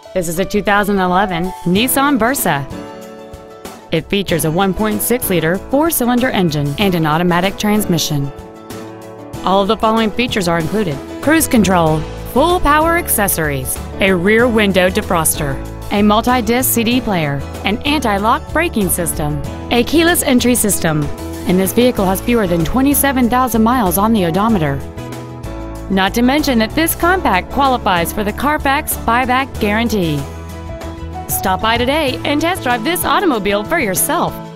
This is a 2011 Nissan Versa. It features a 1.6-liter four-cylinder engine and an automatic transmission. All of the following features are included: cruise control, full power accessories, a rear window defroster, a multi-disc CD player, an anti-lock braking system, a keyless entry system, and this vehicle has fewer than 27,000 miles on the odometer. Not to mention that this compact qualifies for the Carfax buyback guarantee. Stop by today and test drive this automobile for yourself.